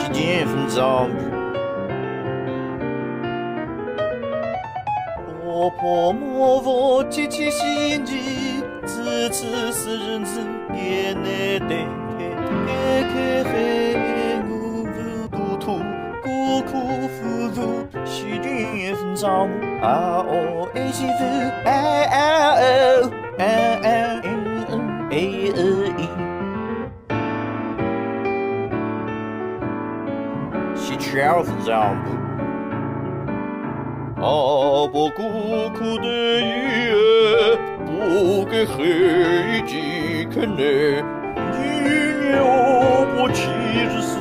西间分丈布。婆婆莫佛节节心机，次次是人子也难得。开开我不多土，孤苦富足，西间分丈布。啊哦，爱媳妇，哎啊哦，哎哎嗯哎哦咦。西圈分丈布。阿婆苦苦的夜，不给黑鸡看呢。女儿婆七十岁。